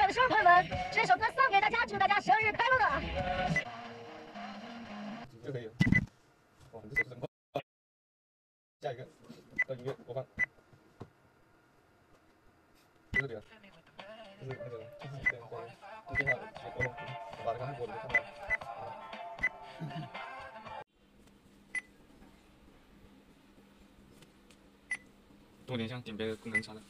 的生日朋友们，这首歌送给大家，祝大家生日快乐啊！ 就可以了。哇，你这手势真快。下一个，到音乐播放。就是这个，就是那个，就是对，对，就电话直接沟通，我把这个按播的看到。 多点像点别的功能啥的。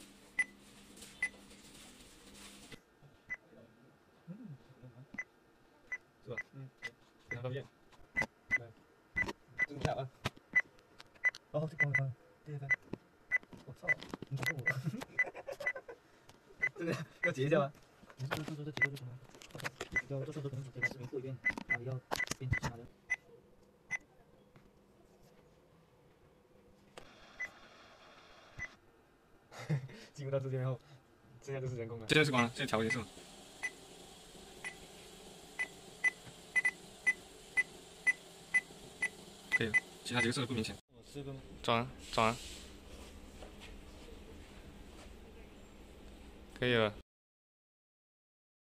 是吧？非常方便。来，这是你俩啊。哦，这刚刚，对对。我操，你打我！这个要截一下吗？ 你这节奏就行了。要到时候可能直接把视频过一遍，哪里要编辑其他的。 进入到这边后，剩下就是人工了。 这就是光了，这调也是。可以了，其他几个色不明显。 我吃个吗？ 转啊转啊，可以了。